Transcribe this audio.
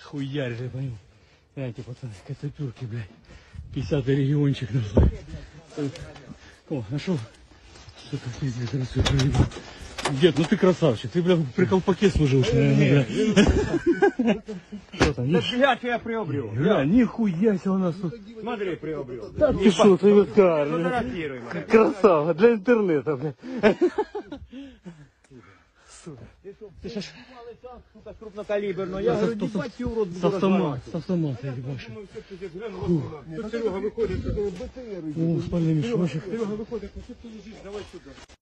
Схуярили, понял? Гляньте, пацаны, кацапюрки, блядь. 50-й региончик нашел. О, нашел. Сука, пиздец, красиво проебал. Дед, ну ты красавчик. Ты, блядь, при колпаке служил, наверное, блядь. Что там, есть? Блядь, я приобрел. Бля, нихуя себе у нас тут. Смотри, приобрел. Да ты что, ты вот Фотографируй меня. красава, для интернета, блядь. Сука. Ты сейчас Сука, крупнокалиберно. Я говорю, ебать, ты урод, буду разворачивать. с автомата ебашь. Тут Серега выходит, БТР. О, спальный мешочек. Серега выходит, ну что ты лежишь, давай сюда.